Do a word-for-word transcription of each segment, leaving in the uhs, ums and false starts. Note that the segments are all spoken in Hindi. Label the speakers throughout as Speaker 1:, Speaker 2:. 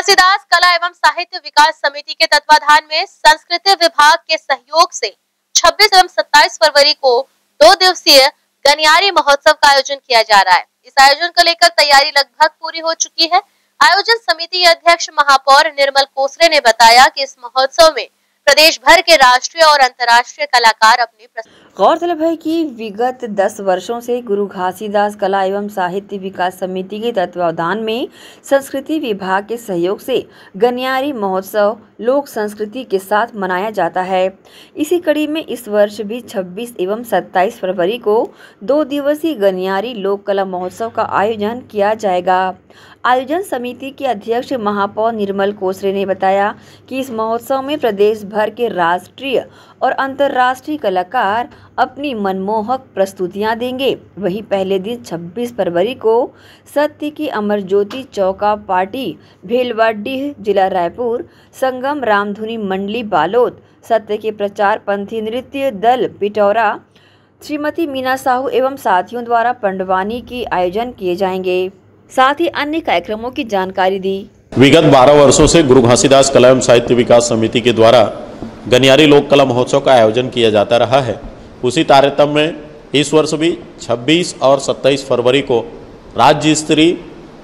Speaker 1: घासीदास कला एवं साहित्य विकास समिति के तत्वाधान में संस्कृति विभाग के सहयोग से छब्बीस एवं सत्ताईस फरवरी को दो दिवसीय गनियारी महोत्सव का आयोजन किया जा रहा है। इस आयोजन को लेकर तैयारी लगभग पूरी हो चुकी है। आयोजन समिति के अध्यक्ष महापौर निर्मल कोसरे ने बताया कि इस महोत्सव में प्रदेश भर के राष्ट्रीय और अंतर्राष्ट्रीय कलाकार अपनी
Speaker 2: गौरतलब है कि विगत दस वर्षों से गुरु घासीदास कला एवं साहित्य विकास समिति के तत्वावधान में संस्कृति विभाग के सहयोग से गनियारी महोत्सव लोक संस्कृति के साथ मनाया जाता है। इसी कड़ी में इस वर्ष भी छब्बीस एवं सत्ताईस फरवरी को दो दिवसीय गनियारी लोक कला महोत्सव का आयोजन किया जाएगा। आयोजन समिति के अध्यक्ष महापौर निर्मल कोसरे ने बताया कि इस महोत्सव में प्रदेश भर के राष्ट्रीय और अंतर्राष्ट्रीय कलाकार अपनी मनमोहक प्रस्तुतियां देंगे। वहीं पहले दिन छब्बीस फरवरी को सत्य की अमर ज्योति चौका पार्टी भेलवाडीह जिला रायपुर, संगम रामधुनी मंडली बालोद, सत्य के प्रचार पंथी नृत्य दल पिटौरा, श्रीमती मीना साहू एवं साथियों द्वारा पंडवानी के आयोजन किए जाएंगे। साथ ही अन्य कार्यक्रमों की जानकारी दी।
Speaker 3: विगत बारह वर्षों से गुरु घासीदास कला एवं साहित्य विकास समिति के द्वारा गनियारी लोक कला महोत्सव का आयोजन किया जाता रहा है। उसी तारतम्य में इस वर्ष भी छब्बीस और सत्ताईस फरवरी को राज्य स्तरीय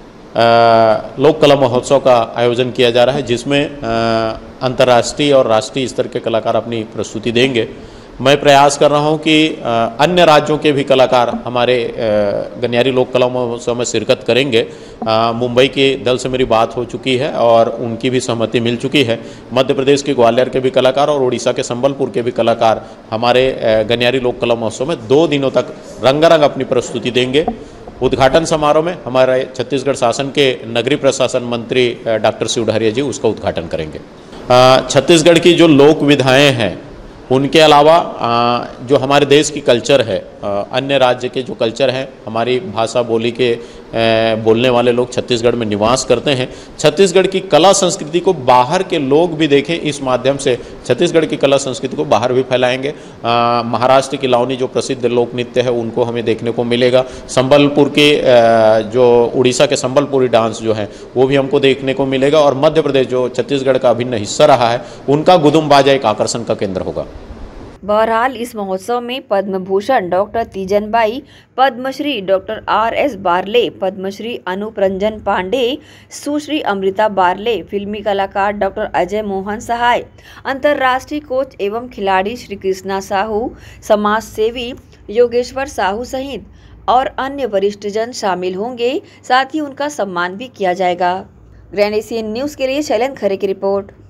Speaker 3: लोक कला महोत्सव का आयोजन किया जा रहा है, जिसमें अंतर्राष्ट्रीय और राष्ट्रीय स्तर के कलाकार अपनी प्रस्तुति देंगे। मैं प्रयास कर रहा हूं कि अन्य राज्यों के भी कलाकार हमारे गनियारी लोक कला महोत्सव में शिरकत करेंगे। मुंबई के दल से मेरी बात हो चुकी है और उनकी भी सहमति मिल चुकी है। मध्य प्रदेश के ग्वालियर के भी कलाकार और उड़ीसा के संबलपुर के भी कलाकार हमारे गनियारी लोक कला महोत्सव में दो दिनों तक रंगारंग अपनी प्रस्तुति देंगे। उद्घाटन समारोह में हमारे छत्तीसगढ़ शासन के नगरीय प्रशासन मंत्री डॉक्टर शिव डहरिया जी उसका उद्घाटन करेंगे। छत्तीसगढ़ की जो लोक विधाएँ हैं, उनके अलावा जो हमारे देश की कल्चर है, अन्य राज्य के जो कल्चर हैं, हमारी भाषा बोली के बोलने वाले लोग छत्तीसगढ़ में निवास करते हैं। छत्तीसगढ़ की कला संस्कृति को बाहर के लोग भी देखें, इस माध्यम से छत्तीसगढ़ की कला संस्कृति को बाहर भी फैलाएंगे। महाराष्ट्र की लावनी जो प्रसिद्ध लोक नृत्य है उनको हमें देखने को मिलेगा। संबलपुर के जो उड़ीसा के संबलपुरी डांस जो है वो भी हमको देखने को मिलेगा। और मध्य प्रदेश जो छत्तीसगढ़ का अभिन्न हिस्सा रहा है, उनका गुदुम बाजा एक आकर्षण का केंद्र होगा।
Speaker 2: बहरहाल इस महोत्सव में Padma Bhushan doctor Teejanbai, Padmashri doctor R S Barle, Padmashri Anup Ranjan Pandey, Sushri Amrita Barle, फिल्मी कलाकार डॉक्टर अजय मोहन सहाय, अंतर्राष्ट्रीय कोच एवं खिलाड़ी श्री कृष्णा साहू, समाज सेवी योगेश्वर साहू सहित और अन्य वरिष्ठजन शामिल होंगे। साथ ही उनका सम्मान भी किया जाएगा। ग्रैंड एशियन न्यूज़ के लिए शैलेंद्र खरे की रिपोर्ट।